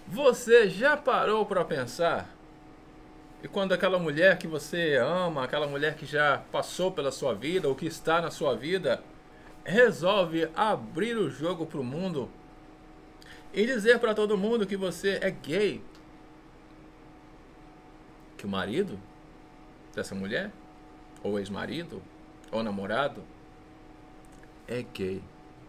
Você já parou para pensar? E quando aquela mulher que você ama, aquela mulher que já passou pela sua vida ou que está na sua vida, resolve abrir o jogo para o mundo e dizer para todo mundo que você é gay, que o marido dessa mulher, ou ex-marido, ou namorado, é gay.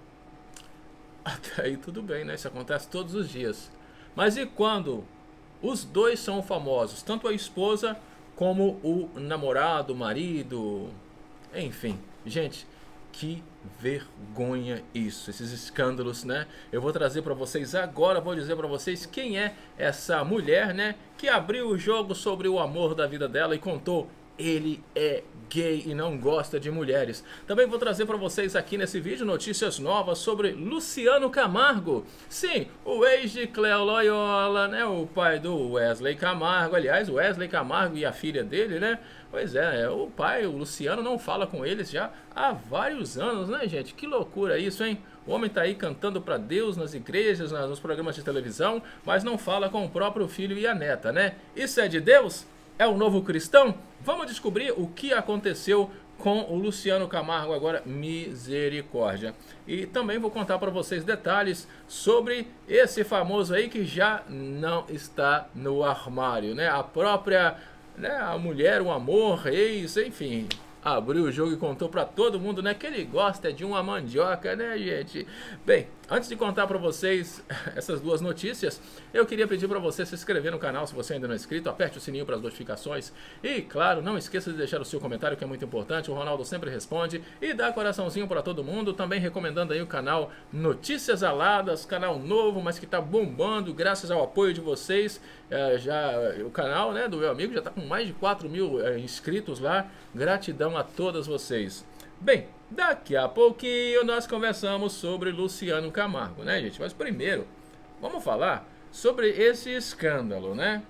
Até aí tudo bem, né? Isso acontece todos os dias. Mas e quando os dois são famosos, tanto a esposa como o namorado, o marido, enfim, gente, que vergonha isso, esses escândalos, né? Eu vou trazer para vocês agora, vou dizer para vocês quem é essa mulher, né, que abriu o jogo sobre o amor da vida dela e contou: ele é gay e não gosta de mulheres. Também vou trazer para vocês aqui nesse vídeo notícias novas sobre Luciano Camargo. Sim, o ex de Cléo Loyola, né, o pai do Wesley Camargo. Aliás, o Wesley Camargo e a filha dele, né? Pois é, o pai, o Luciano, não fala com eles já há vários anos, né, gente? Que loucura isso, hein? O homem tá aí cantando para Deus nas igrejas, nos programas de televisão, mas não fala com o próprio filho e a neta, né? Isso é de Deus? É o novo cristão? Vamos descobrir o que aconteceu com o Luciano Camargo agora, misericórdia. E também vou contar para vocês detalhes sobre esse famoso aí que já não está no armário, né? A própria, né, a mulher, o amor, ex, enfim, abriu o jogo e contou pra todo mundo, né, que ele gosta de uma mandioca, né, gente? Bem, antes de contar pra vocês essas duas notícias, eu queria pedir pra você se inscrever no canal se você ainda não é inscrito, aperte o sininho para as notificações e, claro, não esqueça de deixar o seu comentário, que é muito importante, o Ronaldo sempre responde, e dá coraçãozinho pra todo mundo, também recomendando aí o canal Notícias Aladas, canal novo, mas que tá bombando, graças ao apoio de vocês. O canal, né, do meu amigo já tá com mais de 4.000 inscritos lá, gratidão a todas vocês. Bem, daqui a pouquinho nós conversamos sobre Luciano Camargo, né, gente? Mas primeiro, vamos falar sobre esse escândalo, né?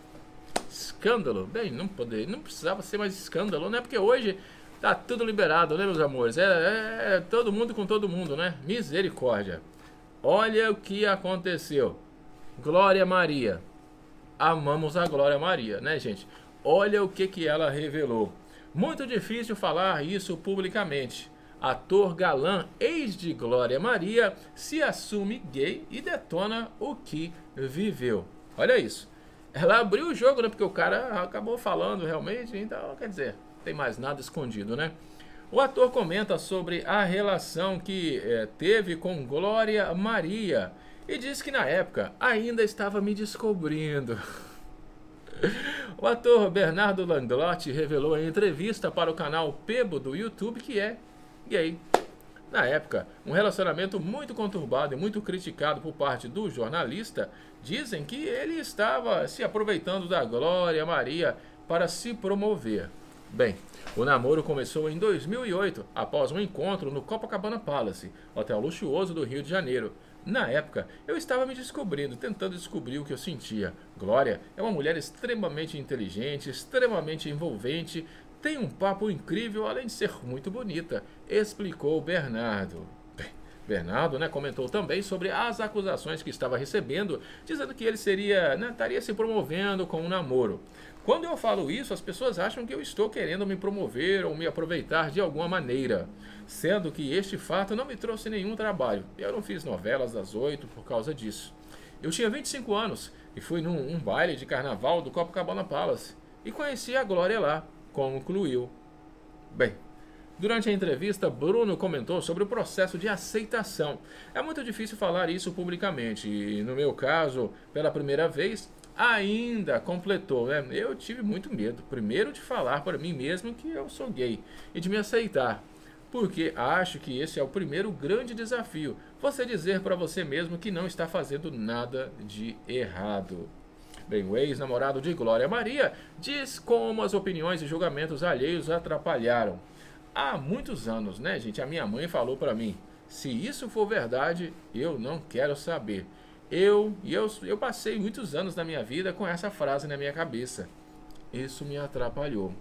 Escândalo? Bem, não precisava ser mais escândalo, né? Porque hoje tá tudo liberado, né, meus amores? É todo mundo com todo mundo, né? Misericórdia. Olha o que aconteceu. Glória Maria. Amamos a Glória Maria, né, gente? Olha o que ela revelou. Muito difícil falar isso publicamente. Ator galã, ex de Glória Maria, se assume gay e detona o que viveu. Olha isso. Ela abriu o jogo, né? Porque o cara acabou falando realmente, então, quer dizer, não tem mais nada escondido, né? O ator comenta sobre a relação que teve com Glória Maria e diz que na época ainda estava me descobrindo. O ator Bernardo Langlotti revelou em entrevista para o canal Pebo do YouTube que é gay. Na época, um relacionamento muito conturbado e muito criticado por parte do jornalista, dizem que ele estava se aproveitando da Glória Maria para se promover. Bem, o namoro começou em 2008, após um encontro no Copacabana Palace, hotel luxuoso do Rio de Janeiro. Na época, eu estava me descobrindo, tentando descobrir o que eu sentia. Glória é uma mulher extremamente inteligente, extremamente envolvente, tem um papo incrível, além de ser muito bonita, explicou Bernardo. Bernardo, né, comentou também sobre as acusações que estava recebendo, dizendo que ele estaria se promovendo com um namoro. Quando eu falo isso, as pessoas acham que eu estou querendo me promover ou me aproveitar de alguma maneira, sendo que este fato não me trouxe nenhum trabalho. Eu não fiz novelas das 8 por causa disso. Eu tinha 25 anos e fui num baile de carnaval do Copacabana Palace e conheci a Glória lá, concluiu. Bem, durante a entrevista, Bruno comentou sobre o processo de aceitação. É muito difícil falar isso publicamente e, no meu caso, pela primeira vez, ainda completou, né? Eu tive muito medo, primeiro de falar para mim mesmo que eu sou gay e de me aceitar, porque acho que esse é o primeiro grande desafio, você dizer para você mesmo que não está fazendo nada de errado. Bem, o ex-namorado de Glória Maria diz como as opiniões e julgamentos alheios atrapalharam. Há muitos anos, né, gente? A minha mãe falou para mim: se isso for verdade, eu não quero saber. Eu passei muitos anos da minha vida com essa frase na minha cabeça. Isso me atrapalhou.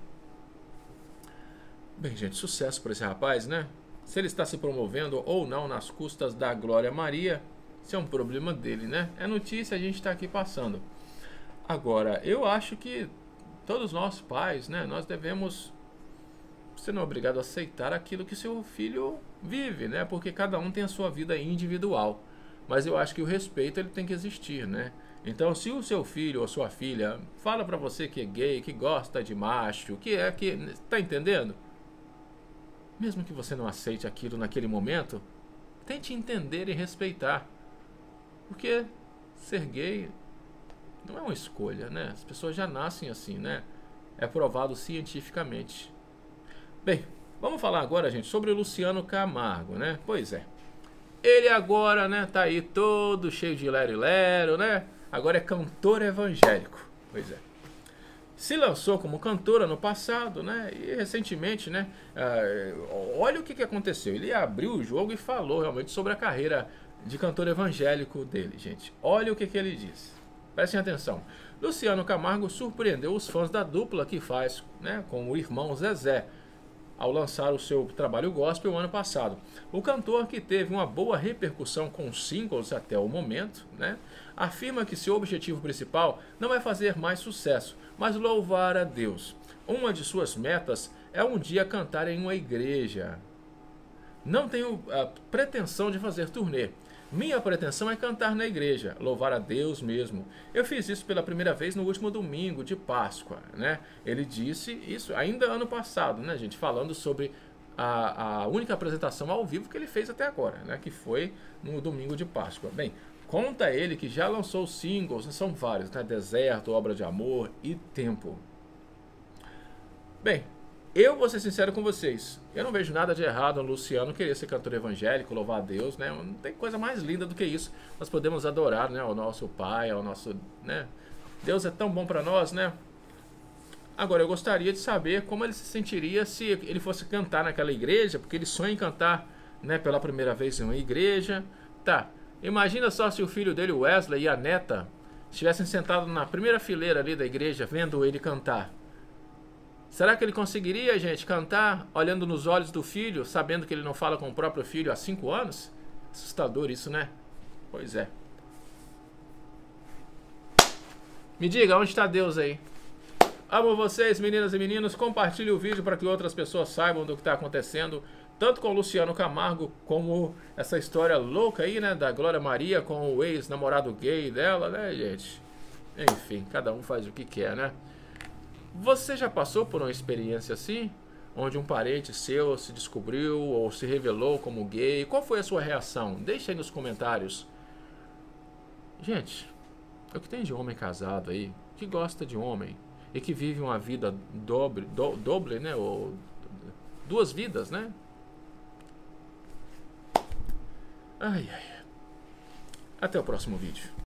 Bem, gente, sucesso para esse rapaz, né? Se ele está se promovendo ou não nas custas da Glória Maria, Isso é um problema dele, né? É notícia, a gente está aqui passando. Agora, eu acho que todos nós pais, né, nós devemos, você não é obrigado a aceitar aquilo que seu filho vive, né? Porque cada um tem a sua vida individual. Mas eu acho que o respeito ele tem que existir, né? Então, se o seu filho ou sua filha fala pra você que é gay, que gosta de macho, tá entendendo? Mesmo que você não aceite aquilo naquele momento, tente entender e respeitar. Porque ser gay não é uma escolha, né? As pessoas já nascem assim, né? É provado cientificamente. Bem, vamos falar agora, gente, sobre o Luciano Camargo, né? Pois é. Ele agora, né, tá aí todo cheio de lero-lero, né? Agora é cantor evangélico. Pois é. Se lançou como cantor ano passado, né? E recentemente, né? Olha o que aconteceu. Ele abriu o jogo e falou realmente sobre a carreira de cantor evangélico dele, gente. Olha o que ele disse. Prestem atenção. Luciano Camargo surpreendeu os fãs da dupla que faz, né, com o irmão Zezé, ao lançar o seu trabalho gospel ano passado. O cantor, que teve uma boa repercussão com singles até o momento, né, afirma que seu objetivo principal não é fazer mais sucesso, mas louvar a Deus. Uma de suas metas é um dia cantar em uma igreja. Não tenho a pretensão de fazer turnê. Minha pretensão é cantar na igreja, louvar a Deus mesmo. Eu fiz isso pela primeira vez no último domingo de Páscoa, né? Ele disse isso ainda ano passado, né, gente? Falando sobre a única apresentação ao vivo que ele fez até agora, né? Que foi no domingo de Páscoa. Bem, conta ele que já lançou singles, são vários, né? Deserto, Obra de Amor e Tempo. Bem, eu vou ser sincero com vocês, eu não vejo nada de errado no Luciano querer ser cantor evangélico, louvar a Deus, né? Não tem coisa mais linda do que isso. Nós podemos adorar, né, o nosso Pai, o nosso, né? Deus é tão bom para nós, né? Agora, eu gostaria de saber como ele se sentiria se ele fosse cantar naquela igreja, porque ele sonha em cantar, né, pela primeira vez em uma igreja. Tá, imagina só se o filho dele, Wesley, e a neta estivessem sentados na primeira fileira ali da igreja, vendo ele cantar. Será que ele conseguiria, gente, cantar olhando nos olhos do filho, sabendo que ele não fala com o próprio filho há 5 anos? Assustador isso, né? Pois é. Me diga, onde está Deus aí? Amo vocês, meninas e meninos. Compartilhe o vídeo para que outras pessoas saibam do que está acontecendo, tanto com o Luciano Camargo, como essa história louca aí, né, da Glória Maria com o ex-namorado gay dela, né, gente? Enfim, cada um faz o que quer, né? Você já passou por uma experiência assim? Onde um parente seu se descobriu ou se revelou como gay? Qual foi a sua reação? Deixa aí nos comentários. Gente, o que tem de homem casado aí, que gosta de homem e que vive uma vida doble, né? Ou 2 vidas, né? Ai, ai. Até o próximo vídeo.